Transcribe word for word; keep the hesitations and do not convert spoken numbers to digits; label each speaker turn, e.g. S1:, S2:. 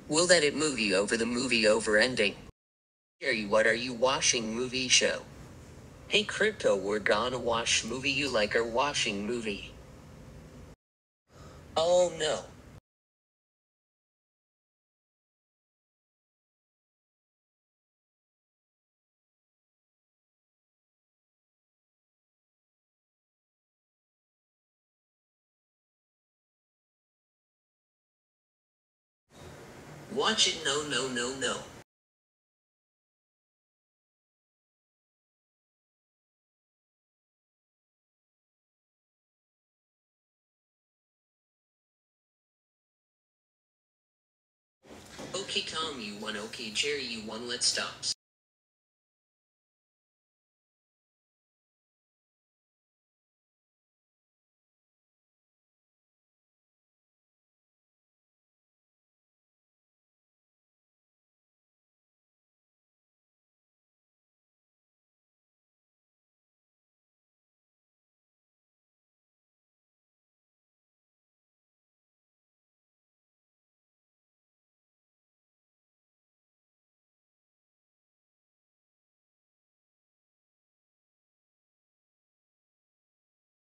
S1: We'll let it movie over the movie over ending. Jerry, what are you watching movie show? Hey Crypto, we're gonna watch movie you like our watching movie. Oh no. Watch it, no no no no. Okay Tom, you won, okay Jerry, you won, let's stop.